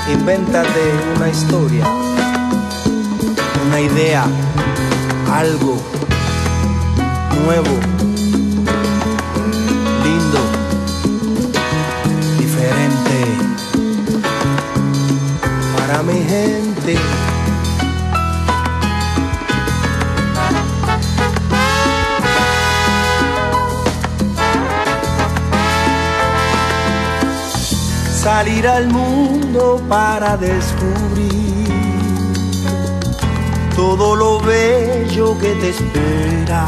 Invéntate una historia, una idea, algo nuevo, lindo, diferente para mi gente. Salir al mundo para descubrir todo lo bello que te espera.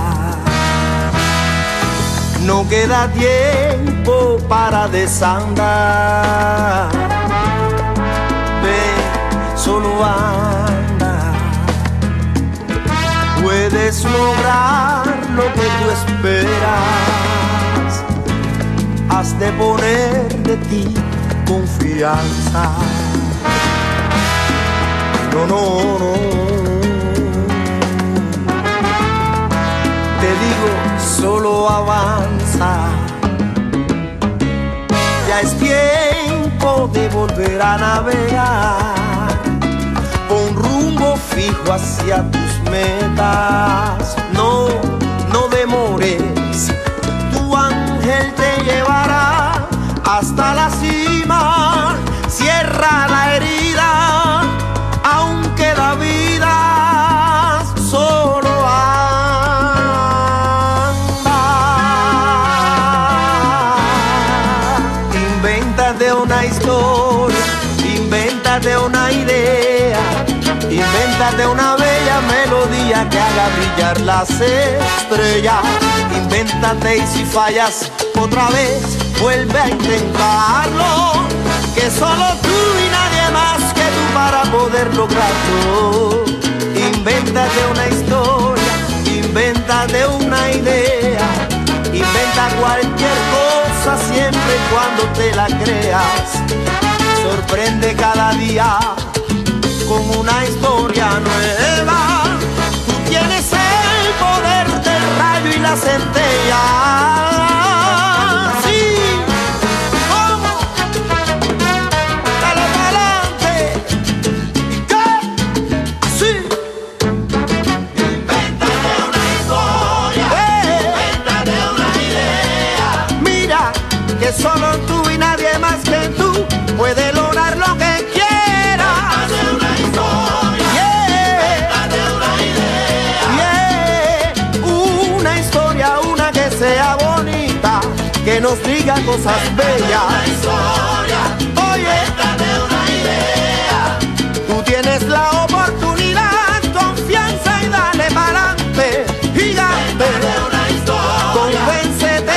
No queda tiempo para desandar. Ve, solo anda. Puedes lograr lo que tú esperas. Has de poner de ti confianza. No, no, no. Te digo, solo avanza. Ya es tiempo de volver a navegar. Pon rumbo fijo hacia tus metas. No, no demores. Tu ángel te llevará hasta la cima. Cierra la herida, aún queda vida. Solo anda. Invéntate una historia, invéntate una idea, invéntate una bella melodía que haga brillar las estrellas. Invéntate y si fallas otra vez, vuelve a intentarlo, que solo tú y nadie más que tú para poder lograrlo. Invéntate una historia, invéntate una idea, inventa cualquier cosa siempre y cuando te la creas. Sorprende cada día con una historia nueva. Tú tienes el poder del rayo y la centella. Solo tú y nadie más que tú puede lograr lo que quieras. Invéntate una historia, invéntate una idea, una historia, una que sea bonita, que nos diga cosas bellas. Una historia, invéntate una idea. Tú tienes la oportunidad, confianza y dale pa'lante, gigante. Una historia, convéncete.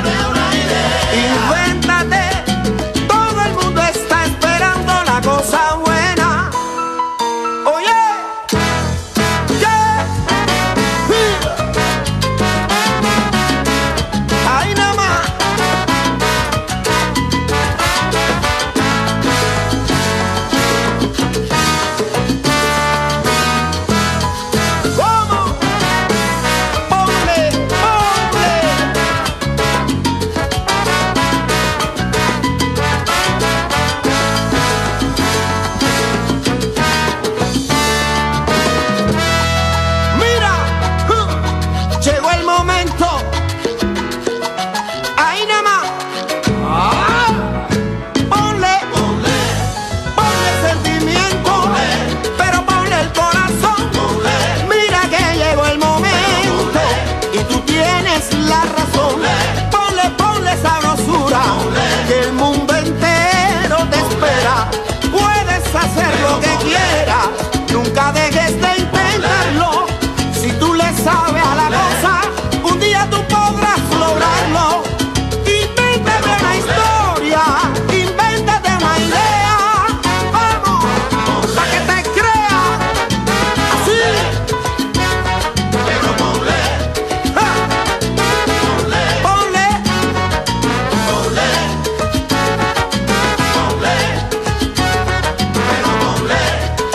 Invéntate, todo el mundo está esperando la cosa buena. Oye, yeah. Ahí nada más. ¿Cómo? Ponle, ponle. Llegó el momento. Ahí nada más. Ponle, ponle, ponle sentimiento, ponle, pero ponle el corazón. Ponle. Mira que llegó el momento, ponle, y tú tienes la razón. Ponle, ponle sabrosura, ponle, que el mundo entero te espera. Puedes hacer lo que quieras, nunca dejes de intentarlo. Si tú le sabes a la cosa, un día tú podrás lograrlo. Invéntate una historia, invéntate una idea. Vamos, para que te creas. Así. Pero ponle, ponle, ponle, ponle, ponle, pero ponle.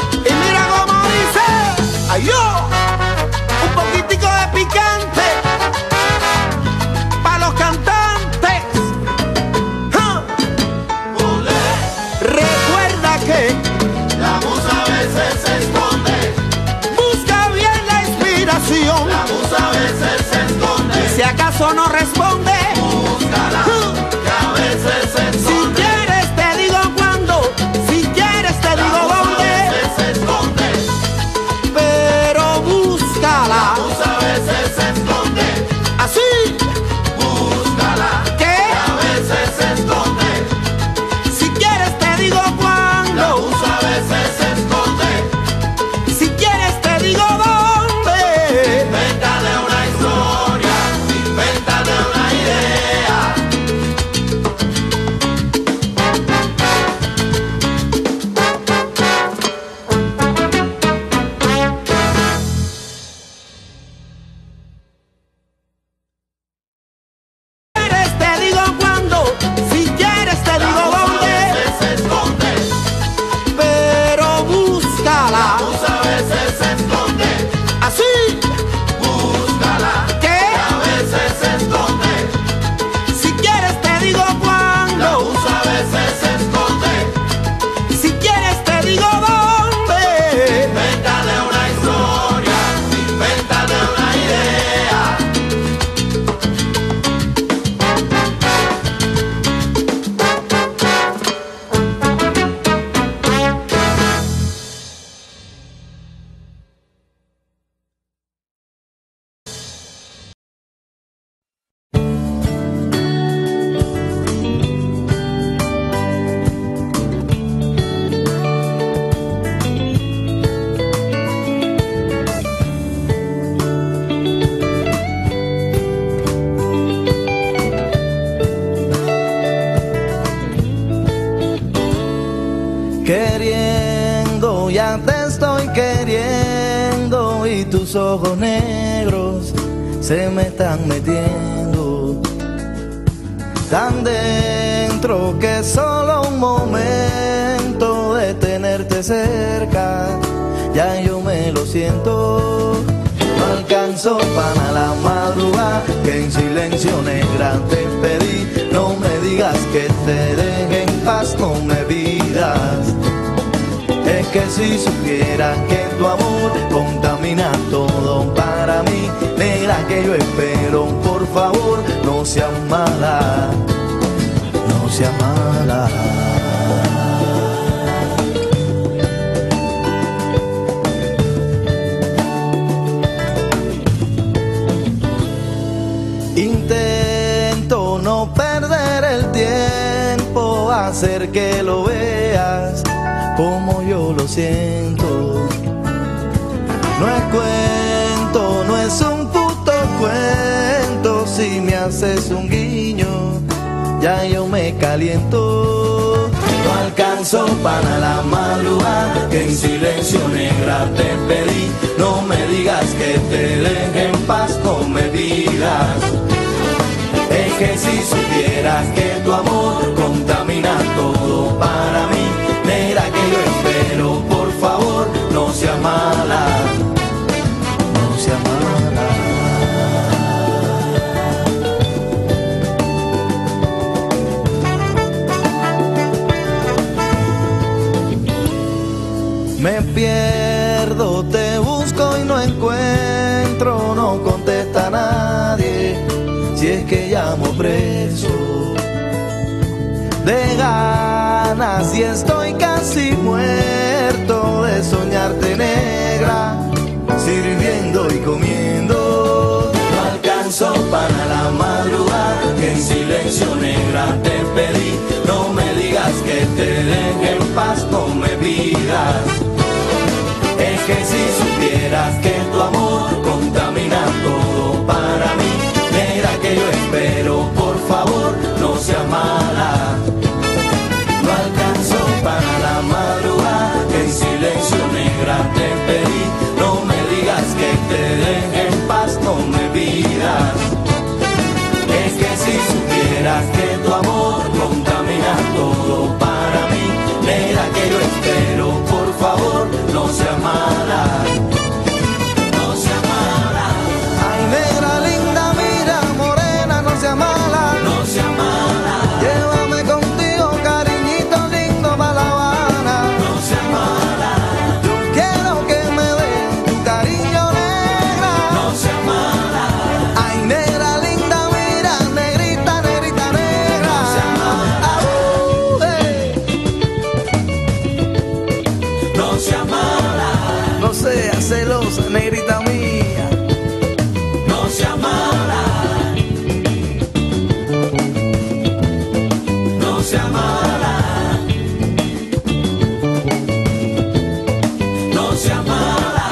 amigo no responde. Búscala, que a veces se esconde. Si quieres te digo cuándo, si quieres te digo dónde. A veces se esconde, pero búscala. La musa a veces se esconde. Así. Búscala, ¿qué? Que a veces se esconde. Si quieres te digo cuándo. La musa a veces se esconde. Si quieres te digo dónde. Invéntale una historia, invéntale una idea. Queriendo, ya te estoy queriendo y tus ojos negros se me están metiendo tan dentro que solo un momento de tenerte cerca ya yo me lo siento. No alcanzo para la madrugada que en silencio negra te pedí. No me digas que te deje en paz, no me pidas. Es que si supieras que tu amor contamina todo para mí, negra que yo espero, por favor, no seas mala, no seas mala. Intento no perder el tiempo, hacer que lo veas como yo lo siento. No es cuento, no es un puto cuento. Si me haces un guiño, ya yo me caliento. No alcanzo para la madrugada que en silencio negra te pedí. No me digas que te deje en paz, no me pidas. Es que si supieras que tu amor contamina todo para mí, negra que yo espero, por favor, no seas mala, no seas mala. Me pierdo, te busco y no encuentro, no contesta nadie, si es que llamo preso. De ganas y estoy casi muerto de soñarte negra, sirviendo y comiendo. No alcanzo para la madrugada que en silencio negra te pedí. No me digas que te deje en paz, no me pidas. Es que si supieras que tu amor contamina todo para mí, negra que yo espero, por favor, no seas mala. No alcanzo para la madrugada que en silencio negra te pedí. No me digas que te deje en paz, no me pidas. Es que si supieras que tu amor contamina todo para mí, sea mala, no sea celosa, negrita mía, no sea mala, no sea mala, no sea mala.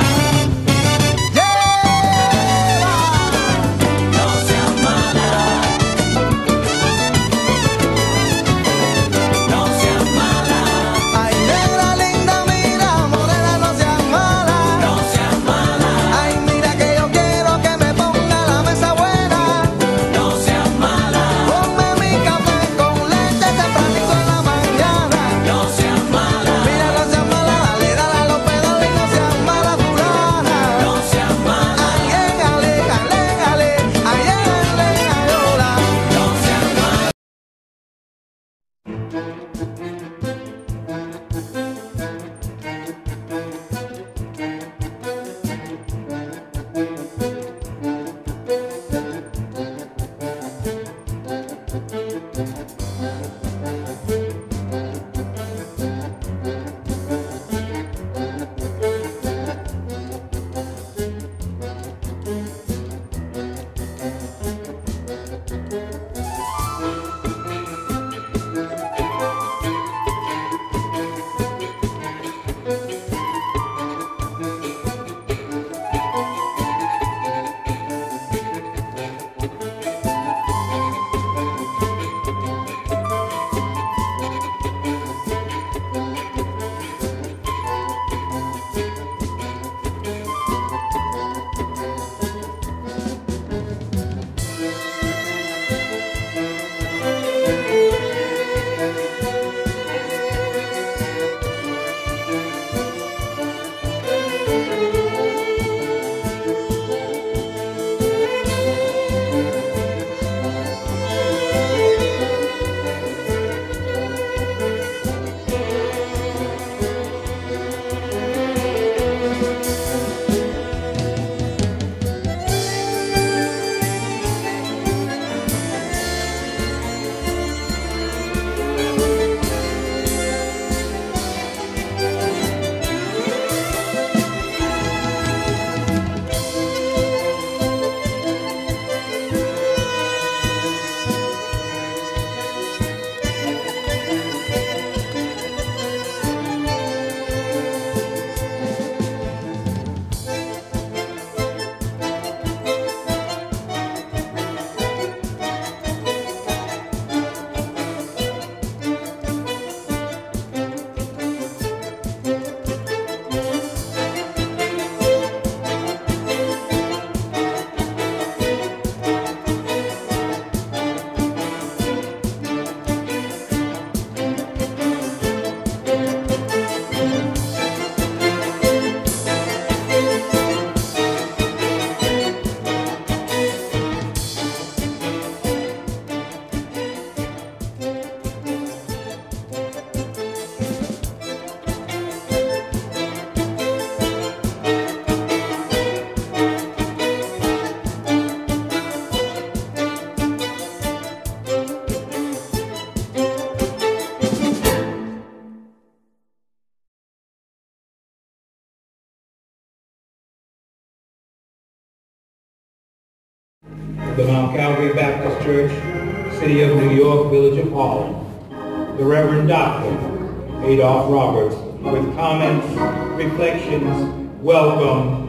The Mount Calvary Baptist Church, City of New York, Village of Harlem, the Reverend Dr. Adolph Roberts, with comments, reflections, welcome,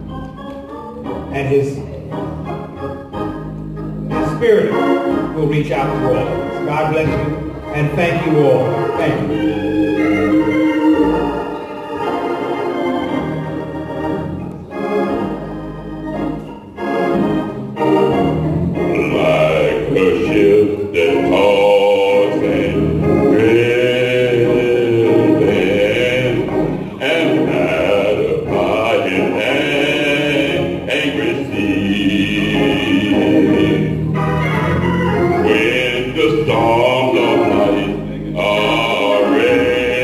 and his spirit will reach out to all of us. God bless you, and thank you all. Thank you. Storms of life are raging.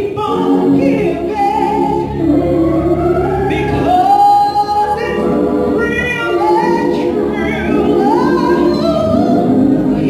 keep on giving because it's really true love.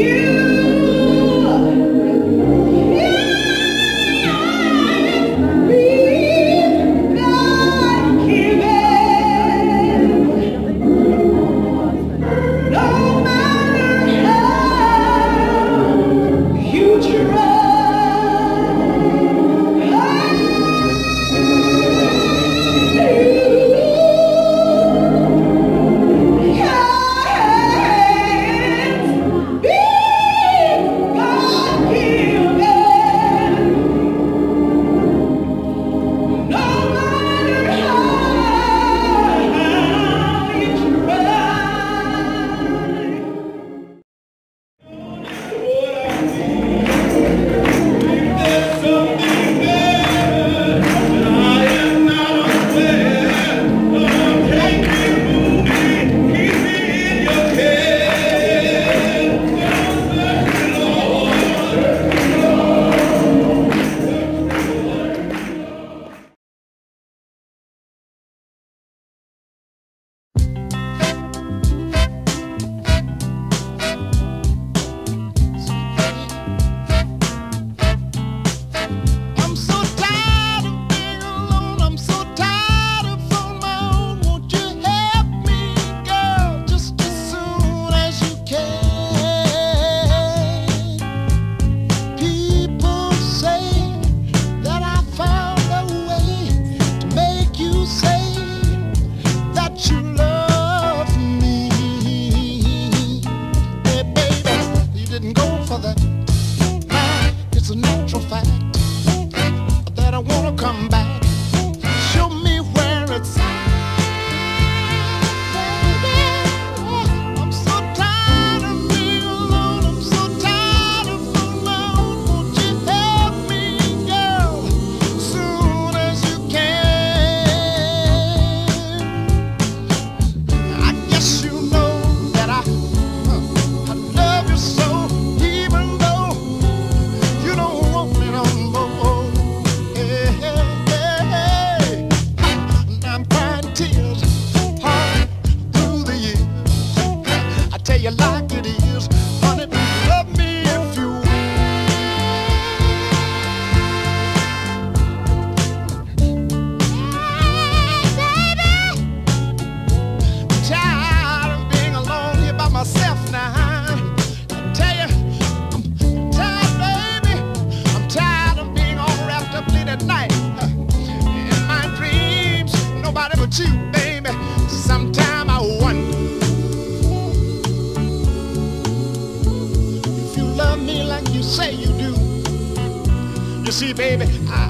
See, baby,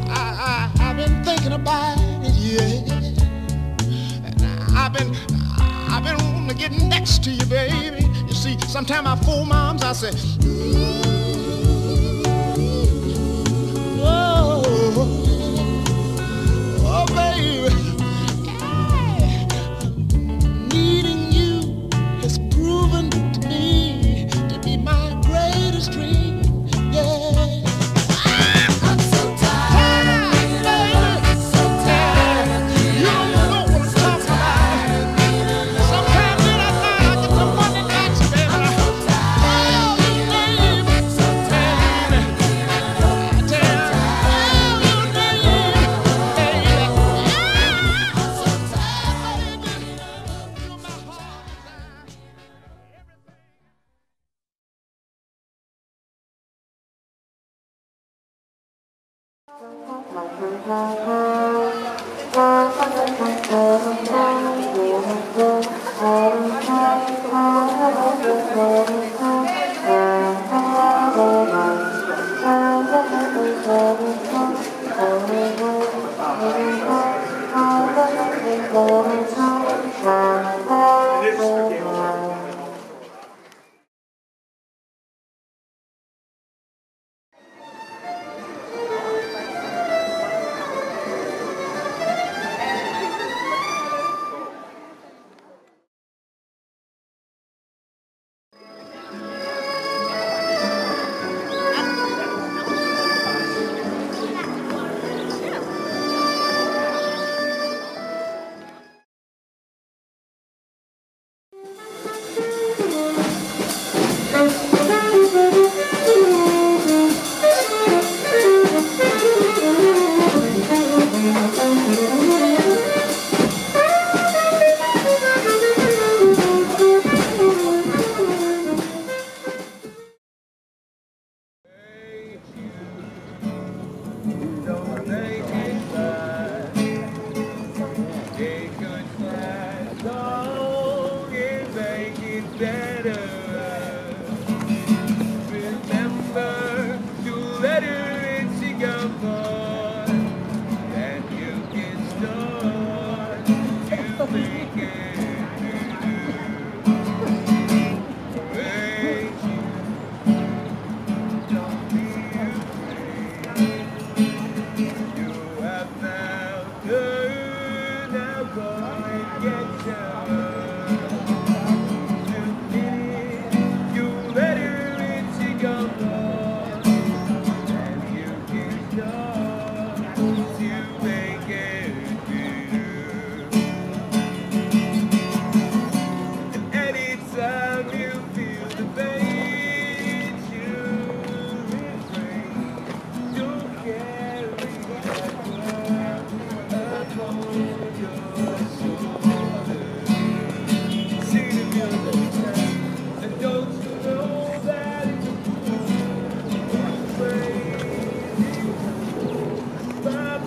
I've been thinking about it, yeah. And I've been wanting to get next to you, baby. You see, sometimes I fool moms, I say, oh, oh, baby, needing you has proven to me to be my greatest dream, yeah.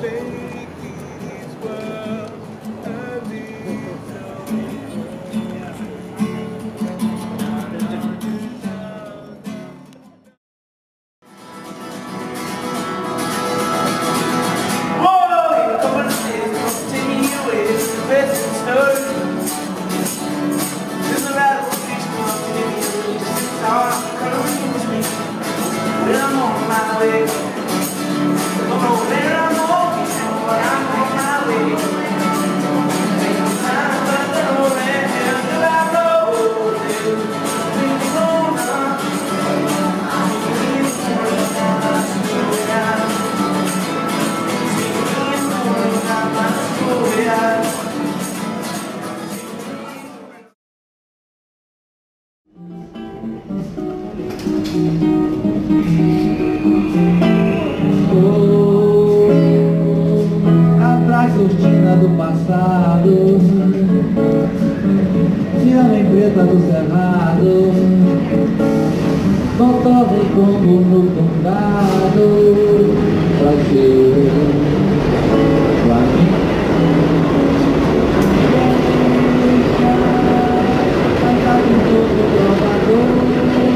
Atrás cortina do passado, tirando em preta do cerrado, motor de combo no condado, Brasil, pra mim. Cantar com todo trovador,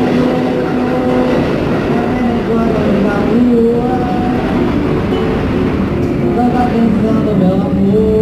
guarda na rua, tava pensando meu amor.